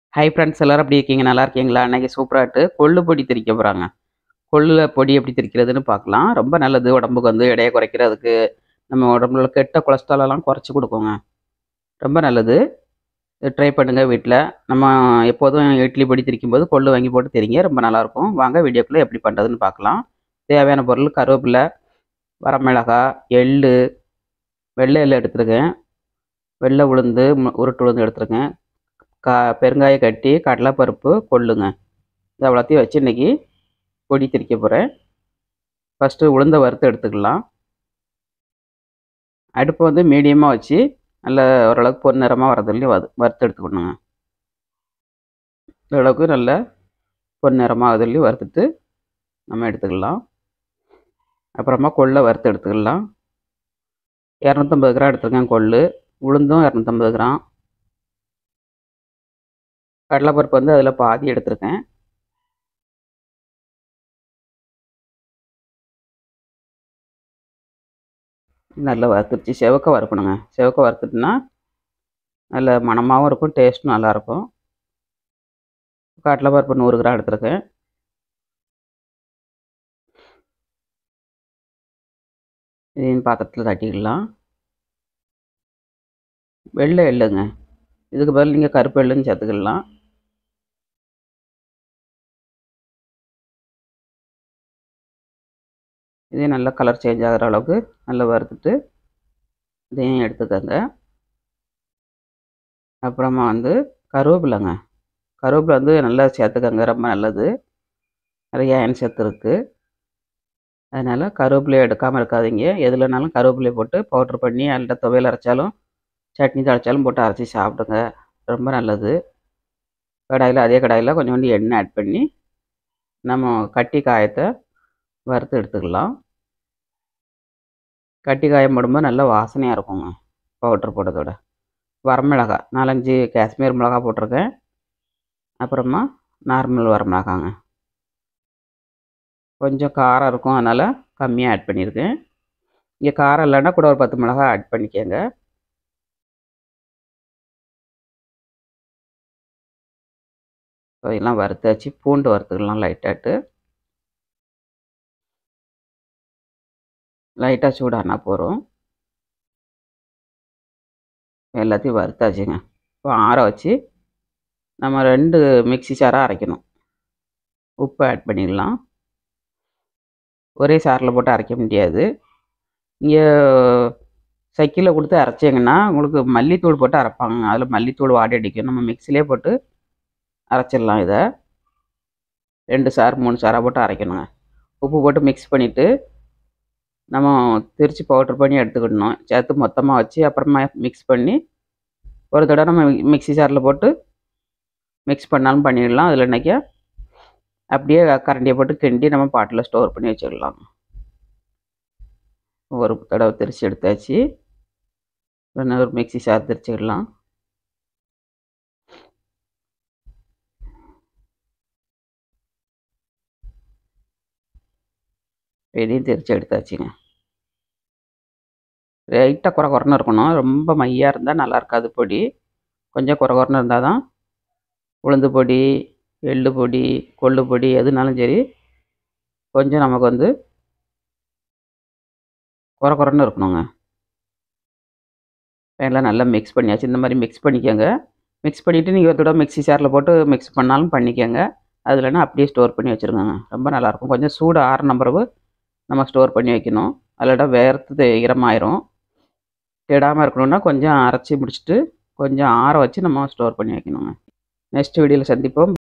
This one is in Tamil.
ஹாய் ஃப்ரெண்ட்ஸ், எல்லாரும் எப்படி இருக்கீங்க? நல்லா இருக்கீங்களா? அன்னைக்கு சூப்பராட்டு கொள்ளு பொடி திரிக்க போகிறாங்க. கொள்ளுல பொடி எப்படி திரிக்கிறதுன்னு பார்க்கலாம். ரொம்ப நல்லது உடம்புக்கு, எடையை குறைக்கிறதுக்கு, நம்ம உடம்புல கெட்ட கொலஸ்ட்ராலெல்லாம் குறைச்சி கொடுக்குங்க. ரொம்ப நல்லது. ட்ரை பண்ணுங்கள் வீட்டில். நம்ம எப்போதும் இட்லி பொடி திரிக்கும்போது கொள்ளு வாங்கி போட்டு திரிங்க, ரொம்ப நல்லாயிருக்கும். வாங்க வீடியோக்குள்ளே எப்படி பண்ணுறதுன்னு பார்க்கலாம். தேவையான பொருள்: கருவேப்பிலை, வரமிளகா, எள்ளு, வெள்ளை எள்ளு எடுத்துருக்கேன், வெள்ளை உளுந்து, உருட்டு உளுந்து எடுத்துருக்கேன், பெருங்காய கட்டி, கடலைப்பருப்பு, கொள்ளுங்க. இது அவ்வளோத்தையும் வச்சு இன்றைக்கி பொடி திரிக்க போகிறேன். ஃபஸ்ட்டு உளுந்தை வறுத்து எடுத்துக்கலாம். அடுப்பு மீடியமாக வச்சு நல்லா ஓரளவுக்கு பொன்னிறமாக வரதுலையும் வறுத்து எடுத்துக்கணுங்க. ஓரளவுக்கு நல்ல பொன்னிறமாக அதுலேயும் வறுத்துட்டு நம்ம எடுத்துக்கலாம். அப்புறமா கொள்ளை வறுத்து எடுத்துக்கலாம். 250 கிராம் எடுத்துருக்கேன் கொள்ளு. உளுந்தும் 250 கிராம். கடலைப்பருப்பு அதில் பாதி எடுத்துருக்கேன். நல்லா வறுத்துருச்சு. செவக்க வறுக்கணுங்க. செவக்க வறுத்துட்டுனா நல்ல மணமாகவும் இருக்கும், டேஸ்ட்டும் நல்லாயிருக்கும். கடலைப்பருப்பு 100 கிராம் எடுத்துருக்கேன். இதையும் பாத்திரத்தில் தட்டிக்கலாம். வெள்ளை எள்ளுங்க. இதுக்கு பதில் நீங்கள் கருப்பு எள்ளுன்னு சேர்த்துக்கலாம். இதையும் நல்லா கலர் சேஞ்ச் ஆகிற அளவுக்கு நல்லா வறுத்துட்டு இதையும் எடுத்துக்கோங்க. அப்புறமா கருவேப்பிலைங்க. கருவேப்பிலை நல்லா சேர்த்துக்கோங்க, ரொம்ப நல்லது. நிறைய அயன் சத்து இருக்குது. அதனால் கருவேப்பிலையை எடுக்காமல் இருக்காதீங்க. எதுலனாலும் கருவேப்பிலையை போட்டு பவுட்ரு பண்ணி அதில் துவையல் அரைச்சாலும் சட்னி தாளிச்சாலும் போட்டு அரைச்சி சாப்பிடுங்க, ரொம்ப நல்லது. அதே கடாயில் கொஞ்சோண்டு எண்ணெய் ஆட் பண்ணி நம்ம கட்டி காயத்தை வறுத்து எடுத்துக்கலாம். கட்டி காயம் போடும்போது நல்லா வாசனையாக இருக்குங்க பவுட்ரு போட்டதோட. வரமிளகா 4-5 காஷ்மீர் மிளகா போட்டிருக்கேன். அப்புறமா நார்மல் வரமிளகாங்க. கொஞ்சம் காரம் இருக்கும், அதனால் கம்மியாக ஆட் பண்ணியிருக்கேன். இங்கே காரம் இல்லைன்னா கூட ஒரு 10 மிளகா ஆட் பண்ணிக்கோங்க. இதெல்லாம் வறுத்தாச்சு. பூண்டு வறுத்துக்கலாம் லைட்டாக சூடானா போகிறோம். எல்லாத்தையும் வறுத்தாச்சுங்க. இப்போ ஆற வச்சு நம்ம 2 மிக்ஸி சாராக அரைக்கணும். உப்பு ஆட் பண்ணிடலாம். ஒரே சாரில் போட்டு அரைக்க முடியாது. இங்கே சைக்கிளில் கொடுத்து அரைச்சிங்கன்னா உங்களுக்கு மல்லித்தூள் போட்டு அரைப்பாங்க, அதில் மல்லித்தூள் வாடி அடிக்கும். நம்ம மிக்சிலே போட்டு அரைச்சிடலாம். இதை 2 சார் 3 சாராக போட்டு அரைக்கணுங்க. உப்பு போட்டு மிக்ஸ் பண்ணிவிட்டு நம்ம திரித்து பவுட்ரு பண்ணி எடுத்துக்கிடணும். சேர்த்து மொத்தமாக வச்சு அப்புறமா மிக்ஸ் பண்ணி ஒரு தடவை நம்ம மிக்ஸி சாரில் போட்டு மிக்ஸ் பண்ணாலும் பண்ணிடலாம். அதில் இன்றைக்கி அப்படியே கரண்டியை போட்டு கிண்டி நம்ம பாட்டில் ஸ்டோர் பண்ணி வச்சுக்கலாம். ஒரு தடவை திரித்து எடுத்தாச்சு. ஒரு மிக்ஸி சார் திரிச்சிடலாம். இதையும் திரித்து எடுத்தாச்சுங்க. லைட்டாக குறன்னு இருக்கணும், ரொம்ப மையாக இருந்தால் நல்லா இருக்காது பொடி. கொஞ்சம் குறன்னு இருந்தால் தான் உளுந்து பொடி, எள்ளு பொடி, கொள்ளு பொடி எதுனாலும் சரி கொஞ்சம் நமக்கு குறன்னு இருக்கணுங்க. எல்லாம் நல்லா மிக்ஸ் பண்ணியாச்சு. இந்த மாதிரி மிக்ஸ் பண்ணிக்கோங்க. மிக்ஸ் பண்ணிவிட்டு நீங்கள் ஒரு தடவை மிக்ஸி சாரில் போட்டு மிக்ஸ் பண்ணாலும் பண்ணிக்கோங்க. அது இல்லைன்னா அப்படியே ஸ்டோர் பண்ணி வச்சுருங்க, ரொம்ப நல்லாயிருக்கும். கொஞ்சம் சூடு ஆறின பிறகு நம்ம ஸ்டோர் பண்ணி வைக்கணும், அதில் வேர்த்து ஈரமாயிரும். கெடாமல் இருக்கணும்னா கொஞ்சம் அரைச்சி முடிச்சுட்டு கொஞ்சம் ஆற வச்சு நம்ம ஸ்டோர் பண்ணி வைக்கணுங்க. நெக்ஸ்ட் வீடியோவில் சந்திப்போம்.